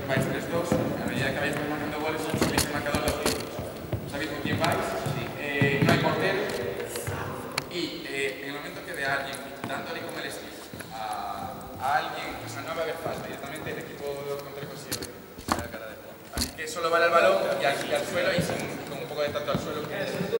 vais 3-2, a medida que vais marcando goles, sabéis el marcador de los títulos. Sabéis con quién vais, no hay portero, y en el momento que ve a alguien dándole como el stick a alguien, o sea, no va a haber falta, directamente el equipo contra el consigue la cara de juego. Así que solo vale el balón y al suelo y con un poco de tacto al suelo.